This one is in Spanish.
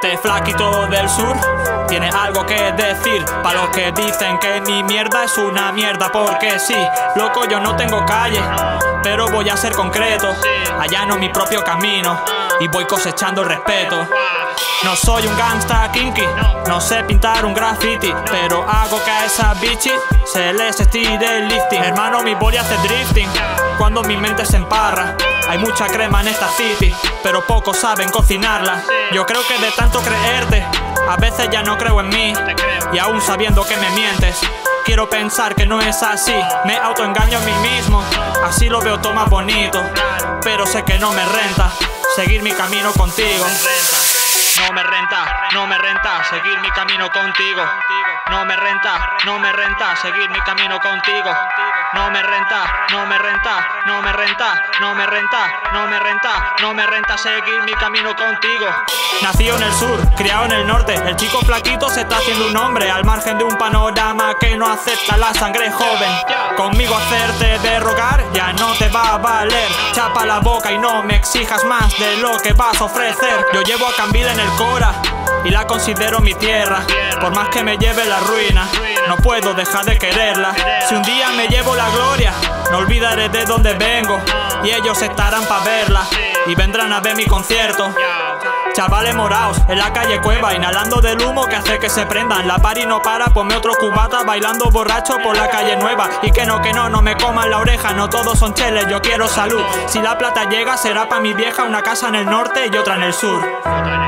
Este flaquito del sur tiene algo que decir pa' los que dicen que mi mierda es una mierda. Porque sí, loco, yo no tengo calle, pero voy a ser concreto. Allano mi propio camino y voy cosechando el respeto. No soy un gangsta kinky, no sé pintar un graffiti, pero hago que a esas bitches se les estire el lifting. Hermano, mi body hace drifting cuando mi mente se emparra. Hay mucha crema en esta city, pero pocos saben cocinarla. Yo creo que de tanto creerte, a veces ya no creo en mí. Y aún sabiendo que me mientes, quiero pensar que no es así. Me autoengaño a mí mismo, así lo veo todo más bonito. Pero sé que no me renta seguir mi camino contigo. No me renta, no me renta seguir mi camino contigo. No me renta, no me renta seguir mi camino contigo. No me renta, no me renta, no me renta, no me renta, no me renta, no me renta seguir mi camino contigo. Nacido en el sur, criado en el norte, el chico flaquito se está haciendo un hombre al margen de un panorama que no acepta la sangre joven. Conmigo hacerte de rogar ya no te va a valer. Chapa la boca y no me exijas más de lo que vas a ofrecer. Yo llevo a Cambila en el Cora y la considero mi tierra. Por más que me lleve la ruina, no puedo dejar de quererla. Si un día me llevo la gloria, no olvidaré de dónde vengo, y ellos estarán pa' verla y vendrán a ver mi concierto. Chavales moraos en la calle Cueva, inhalando del humo que hace que se prendan. La party no para, ponme otro cubata, bailando borracho por la calle nueva. Y que no me coman la oreja, no todos son cheles, yo quiero salud. Si la plata llega será pa' mi vieja, una casa en el norte y otra en el sur.